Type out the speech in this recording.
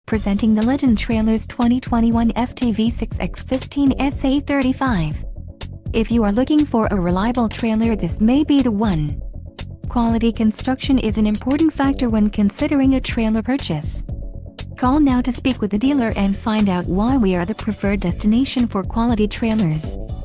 Presenting the Legend Trailers 2021 FTV6X15SA35. If you are looking for a reliable trailer, this may be the one. Quality construction is an important factor when considering a trailer purchase. Call now to speak with the dealer and find out why we are the preferred destination for quality trailers.